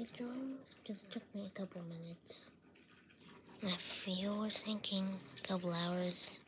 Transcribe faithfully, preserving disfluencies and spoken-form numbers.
these drawings because it took me a couple minutes. And if you were thinking a couple hours,